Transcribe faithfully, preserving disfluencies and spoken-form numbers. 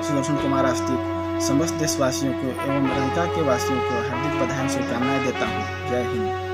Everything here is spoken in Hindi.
सुदर्शन कुमार आस्तिक समस्त देशवासियों को एवं रंका के वासियों को हार्दिक बधाई शुभकामनाएं देता हूँ। जय हिंद।